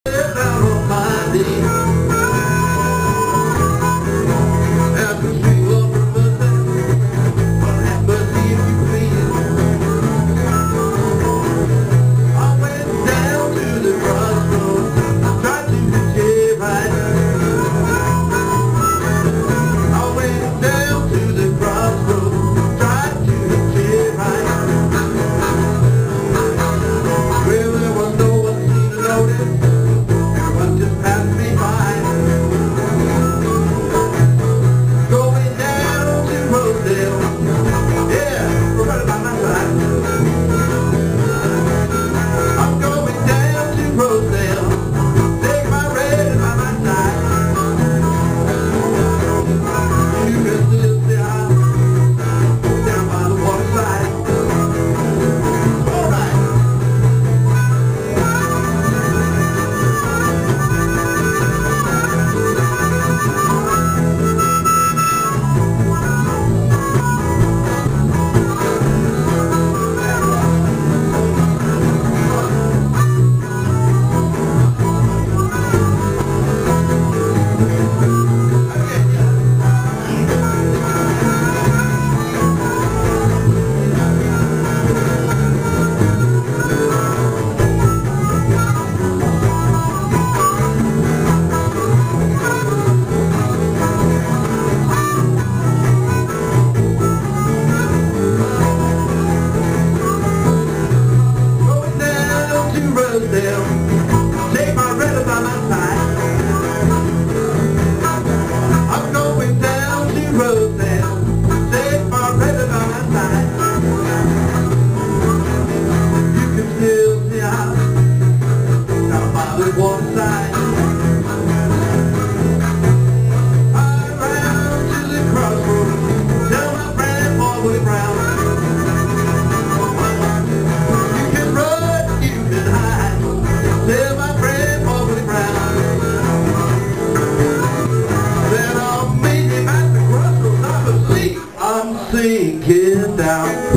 down on my knees. After you over the what happened if you please? I went down to the crossroads, tried to get right. I went down to the crossroads, tried to get right. Well, there was no one seen to notice. Everyone just passed me by. Going down to Rosedale. Yeah, right by my side. I'm going down to Rosedale. Take my red by my side. You can still see how down by the waterside. All right. Take my red by my side. I'm going down to Rosedale. Take my red by my side. You can still see how down by the waterside. I ran to the crossroads, tell my friend all the way round. You can run, you can hide. Tell my friend over the ground. Then I'll meet him at the crossroads. I believe I'm sinking down.